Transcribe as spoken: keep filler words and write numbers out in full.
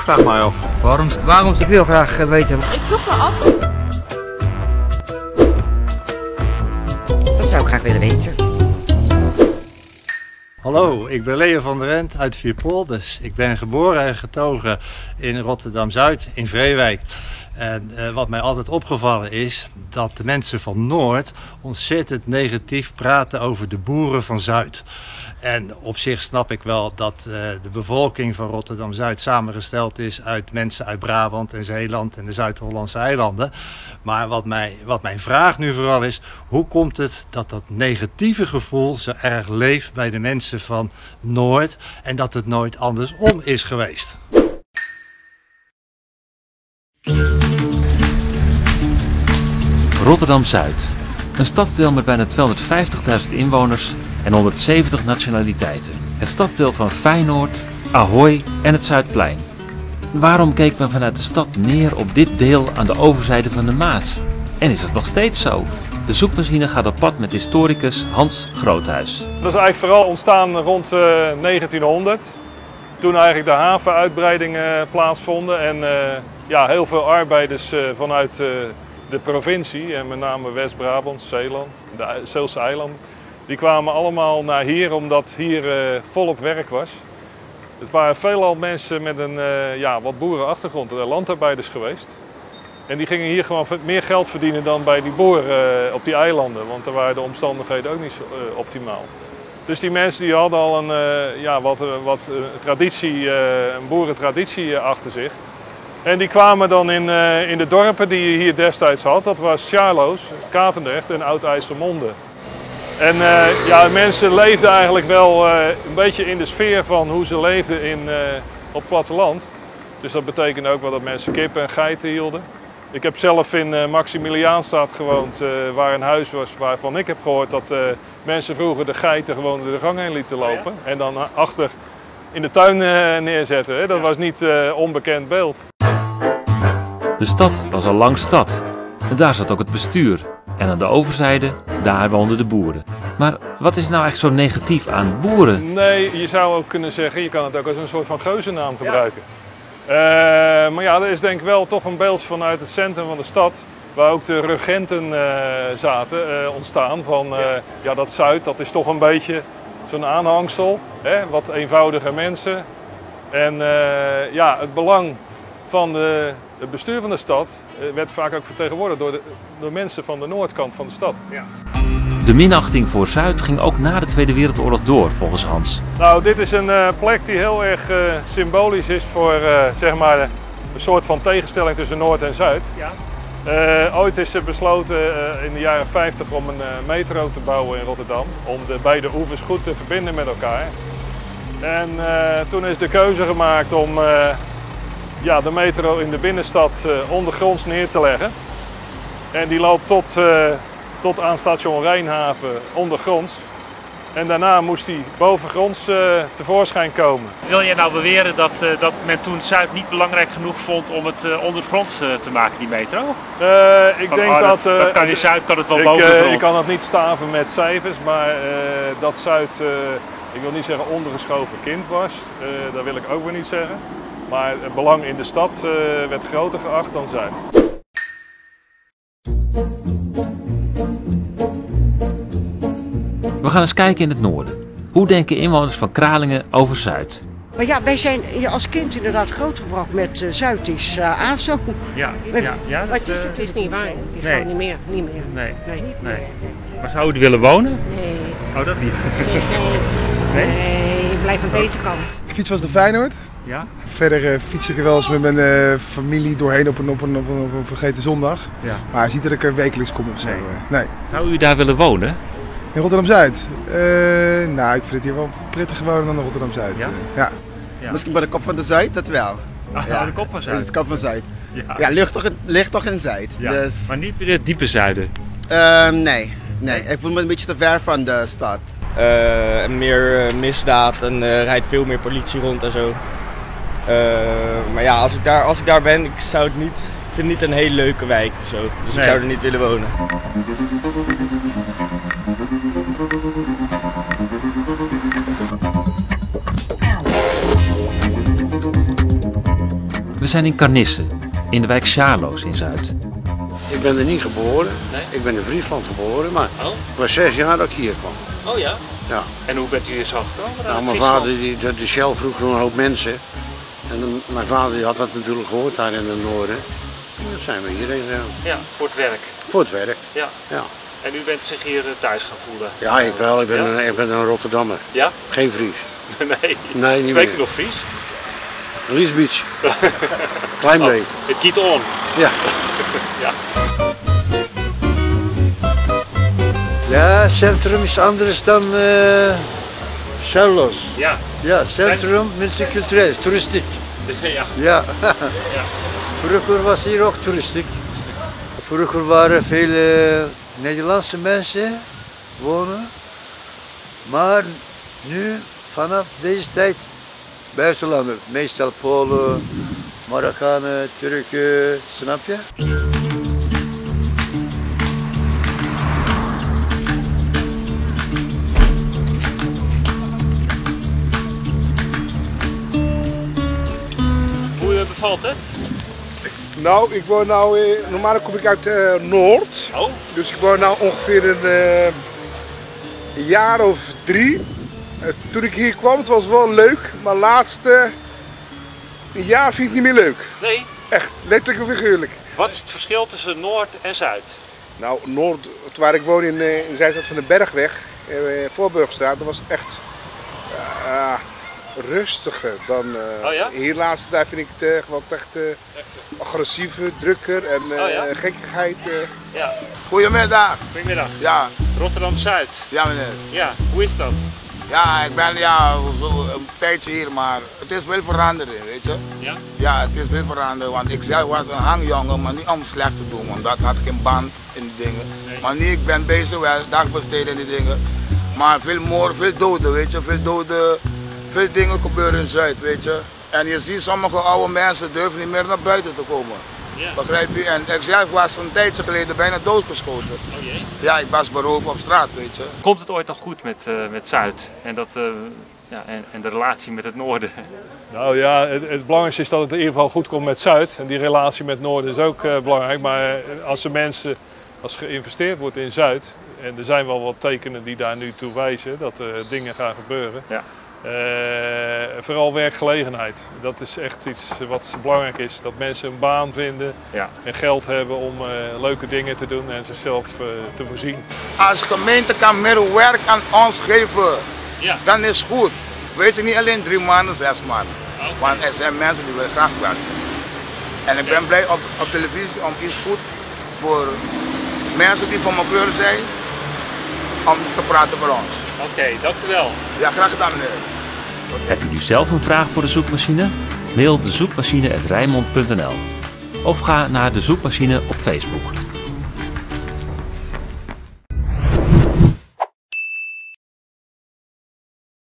vraag mij af. Waarom? Waarom? Ik wil graag weten. Ik vroeg me af. Dat zou ik graag willen weten. Hallo, ik ben Leo van der Rent uit Vierpolders. Ik ben geboren en getogen in Rotterdam-Zuid, in Vreewijk. En uh, wat mij altijd opgevallen is, dat de mensen van Noord ontzettend negatief praten over de boeren van Zuid. En op zich snap ik wel dat uh, de bevolking van Rotterdam-Zuid samengesteld is uit mensen uit Brabant en Zeeland en de Zuid-Hollandse eilanden. Maar wat, mij, wat mijn vraag nu vooral is, hoe komt het dat dat negatieve gevoel zo erg leeft bij de mensen van Noord en dat het nooit andersom is geweest? Rotterdam-Zuid. Een stadsdeel met bijna tweehonderdvijftigduizend inwoners en honderdzeventig nationaliteiten. Het stadsdeel van Feyenoord, Ahoy en het Zuidplein. Waarom keek men vanuit de stad neer op dit deel aan de overzijde van de Maas? En is het nog steeds zo? De zoekmachine gaat op pad met historicus Hans Groothuis. Dat is eigenlijk vooral ontstaan rond uh, negentienhonderd. Toen eigenlijk de havenuitbreidingen uh, plaatsvonden en uh, ja, heel veel arbeiders uh, vanuit uh, de provincie, en met name West-Brabant, Zeeland, de Zeelse eilanden, die kwamen allemaal naar hier omdat hier uh, volop werk was. Het waren veelal mensen met een uh, ja, wat boerenachtergrond, landarbeiders geweest. En die gingen hier gewoon meer geld verdienen dan bij die boeren uh, op die eilanden, want daar waren de omstandigheden ook niet zo, uh, optimaal. Dus die mensen die hadden al een, uh, ja, wat, uh, wat uh, traditie, uh, een boerentraditie uh, achter zich. En die kwamen dan in, uh, in de dorpen die je hier destijds had. Dat was Sjaarloos, Katendrecht en Oud-IJsselmonde. En uh, ja, mensen leefden eigenlijk wel uh, een beetje in de sfeer van hoe ze leefden in, uh, op het platteland. Dus dat betekende ook wel dat mensen kippen en geiten hielden. Ik heb zelf in uh, Maximiliaanstad gewoond, uh, waar een huis was waarvan ik heb gehoord dat uh, mensen vroeger de geiten gewoon door de gang heen lieten lopen. En dan uh, achter in de tuin uh, neerzetten. Hè. Dat was niet een uh, onbekend beeld. De stad was al lang stad. En daar zat ook het bestuur. En aan de overzijde, daar woonden de boeren. Maar wat is nou echt zo negatief aan boeren? Nee, je zou ook kunnen zeggen, je kan het ook als een soort van geuzennaam gebruiken. Ja. Uh, maar ja, er is denk ik wel toch een beeld vanuit het centrum van de stad, waar ook de regenten uh, zaten, uh, ontstaan. Van uh, ja. ja, dat Zuid, dat is toch een beetje zo'n aanhangsel, hè? Wat eenvoudige mensen. En uh, ja, het belang van de, het bestuur van de stad uh, werd vaak ook vertegenwoordigd door, de, door mensen van de noordkant van de stad. Ja. De minachting voor Zuid ging ook na de Tweede Wereldoorlog door, volgens Hans. Nou, dit is een uh, plek die heel erg uh, symbolisch is voor uh, zeg maar, een soort van tegenstelling tussen Noord en Zuid. Ja. Uh, ooit is er besloten uh, in de jaren vijftig om een uh, metro te bouwen in Rotterdam, om de beide oevers goed te verbinden met elkaar. En uh, toen is de keuze gemaakt om uh, ja, de metro in de binnenstad uh, ondergronds neer te leggen. En die loopt tot, uh, tot aan station Rijnhaven ondergronds. En daarna moest hij bovengronds uh, tevoorschijn komen. Wil je nou beweren dat, uh, dat men toen Zuid niet belangrijk genoeg vond om het uh, ondergronds uh, te maken, die metro? Uh, ik Van, denk oh, dat... Uh, dat kan je Zuid kan het wel ik, bovengrond. Uh, ik kan het niet staven met cijfers, maar uh, dat Zuid, uh, ik wil niet zeggen ondergeschoven kind was. Uh, dat wil ik ook weer niet zeggen. Maar het belang in de stad uh, werd groter geacht dan Zuid. We gaan eens kijken in het noorden. Hoe denken inwoners van Kralingen over Zuid? Maar ja, wij zijn als kind inderdaad grootgebracht met uh, Zuid is uh, ASO. Ja, ja, ja. Wat dat, is uh, Het is niet waar. Het is nee. gewoon niet meer. Niet meer. Nee. Nee. nee. Maar zou u er willen wonen? Nee. Oh, dat niet. Nee. Nee, blijf aan deze kant. Ik fiets was de Feyenoord. Ja? Verder uh, fiets ik er wel eens met mijn uh, familie doorheen op een, op, een, op, een, op een vergeten zondag. Ja. Maar je ziet dat ik er wekelijks kom of zo. Nee. nee. Zou u daar willen wonen? In Rotterdam-Zuid? Uh, nou, ik vind het hier wel prettiger wonen dan in Rotterdam-Zuid. Ja? Uh, ja. Ja. Misschien bij de kop van de Zuid, dat wel. Ach, ja. de kop van Zuid? Dat is de kop van Zuid. Ja, ja ligt, toch in, ligt toch in Zuid. Ja. Dus... Maar niet bij het diepe zuiden? Uh, nee. nee, ik voel me een beetje te ver van de stad. Uh, meer uh, misdaad en uh, rijdt veel meer politie rond en zo. Uh, maar ja, als ik, daar, als ik daar ben, ik zou het niet, ik vind het niet een hele leuke wijk of zo. Dus nee. Ik zou er niet willen wonen. zijn in Carnisse, in de wijk Charloes in Zuid. Ik ben er niet geboren. Nee? Ik ben in Friesland geboren, maar Oh? ik was zes jaar dat ik hier kwam. Oh ja? Ja. En hoe bent u hier zo gekomen? Nou, mijn vader, die, de, de Shell vroeg nog een hoop mensen. En dan, mijn vader die had dat natuurlijk gehoord daar in het noorden. En dan zijn we hierheen gegaan. Ja, voor het werk. Voor het werk. Ja. Ja. En u bent zich hier thuis gaan voelen? Ja, ik wel. Ik ben, Ja? een, ik ben een Rotterdammer. Ja? Geen Fries. Nee. Nee, niet Spreekt meer. u nog Fries? Liesbeach. Klein Oh, beetje. het giet on. Ja. Ja. Ja, centrum is anders dan uh, Charloes. Ja. Ja, centrum multicultureel, toeristiek. Ja. Ja. Ja. Vroeger was hier ook toeristiek. Vroeger waren veel uh, Nederlandse mensen wonen. Maar nu, vanaf deze tijd, buitenlanders. Meestal Polen, Marokkanen, Turken, snap je? Hoe bevalt het? Nou, ik woon nou, eh, normaal kom ik uit uh, Noord. Oh. Dus ik woon nou ongeveer een, uh, een jaar of drie. Uh, toen ik hier kwam, het was wel leuk, maar laatste een jaar vind ik niet meer leuk. Nee? Echt, letterlijk of figuurlijk. Wat is het verschil tussen Noord en Zuid? Nou, Noord, waar ik woon in, uh, in de zijstraat van de Bergweg, uh, Voorburgstraat, dat was echt uh, rustiger dan uh, oh ja? hier laatste daar vind ik het uh, wat echt uh, agressiever, drukker en uh, oh ja? gekkigheid. Uh. Ja. Goedemiddag. Goedemiddag. Ja. Rotterdam-Zuid. Ja meneer. Ja, hoe is dat? Ja, ik ben ja, zo een tijdje hier, maar het is wel veranderen, weet je. Ja? Ja, het is wel veranderen, want ik zelf was een hangjongen, maar niet om slecht te doen, want dat had ik een band in die dingen. Nee. Maar nu, ik ben bezig wel, dagbesteden in die dingen. Maar veel moord, veel doden, weet je, veel doden, veel dingen gebeuren in Zuid, weet je. En je ziet sommige oude mensen durven niet meer naar buiten te komen. Ja. Begrijp je? En ik zelf was een tijdje geleden bijna doodgeschoten. Oh jee? Ja, ik was beroofd op straat, weet je. Komt het ooit nog goed met, uh, met Zuid en, dat, uh, ja, en, en de relatie met het Noorden? Nou ja, het, het belangrijkste is dat het in ieder geval goed komt met Zuid. En die relatie met het Noorden is ook uh, belangrijk. Maar uh, als de mensen, als geïnvesteerd wordt in Zuid, en er zijn wel wat tekenen die daar nu toe wijzen dat er uh, dingen gaan gebeuren. Ja. Uh, vooral werkgelegenheid. Dat is echt iets wat belangrijk is. Dat mensen een baan vinden ja. en geld hebben om uh, leuke dingen te doen en zichzelf uh, te voorzien. Als gemeente kan meer werk aan ons geven, ja. dan is het goed. Weet je, niet alleen drie maanden, zes maanden. Okay. Want er zijn mensen die willen graag werken. En ik ben blij op, op televisie om iets goed voor mensen die van mijn kleur zijn, om te praten voor ons. Oké, okay, dank u wel. Ja, graag gedaan meneer. Heb je nu zelf een vraag voor de zoekmachine? Mail de zoekmachine at rijnmond punt n l of ga naar de zoekmachine op Facebook.